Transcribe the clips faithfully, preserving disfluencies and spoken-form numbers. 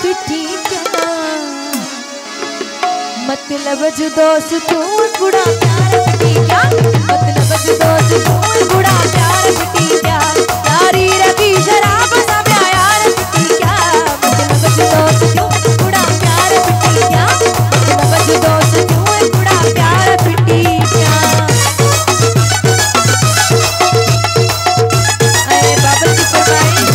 पिटी क्या मतलब जो दोस्त तू बुढ़ा प्यार पिटी क्या मतलब जो दोस्त तू बुढ़ा प्यार पिटी क्या यारी रवि शराब सा प्यार पिटी क्या मतलब जो दोस्त तू बुढ़ा प्यार पिटी क्या मतलब जो दोस्त तू बुढ़ा प्यार पिटी क्या। अरे बाबा जी फरमाइश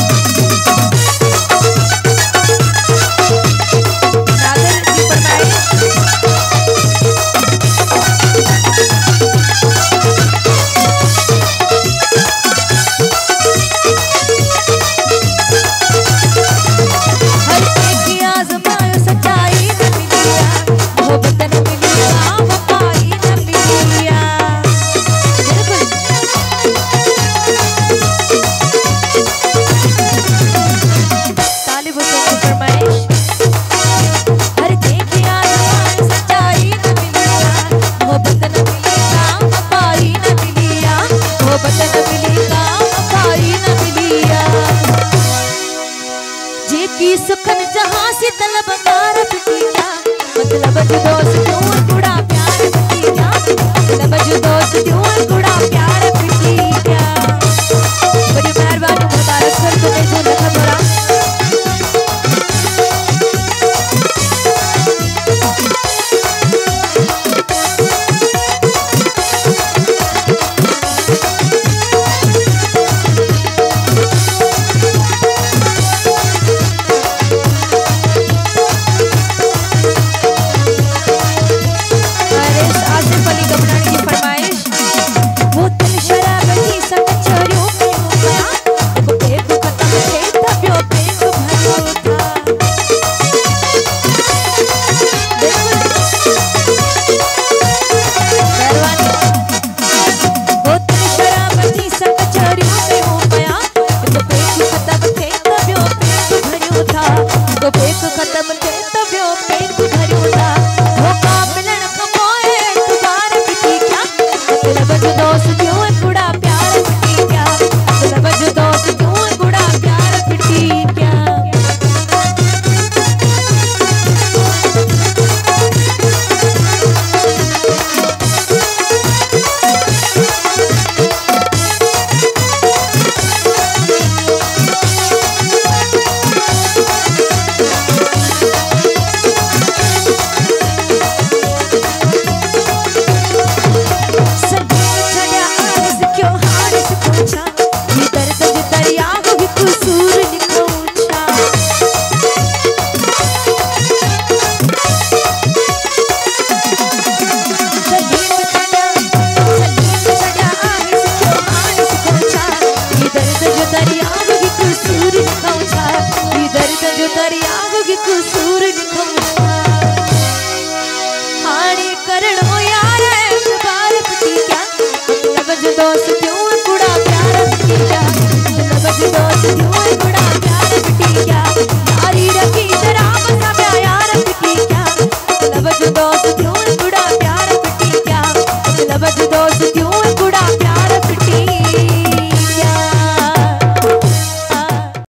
नादर जी फरमाइश सुखन जहां से तलब मार पिटी क्या मतलब जो दोस्त तू बुढ़ा प्यार पिटी क्या मतलब जो दोस्त तू बुढ़ा प्यार पिटी क्या। बड़ी मेहरबानी मुबारक कर तूने जो लिखा तोरा तो पेट खत्म थे तब्यो पेट भरियो था धोखा मिलन खमोए तुम्हारे पिटी क्या मतलब जो दोस्त क्यों बुढ़ा प्यार पिटी क्या मतलब जो दोस्त क्यों बुढ़ा प्यार पिटी क्या। दोस्त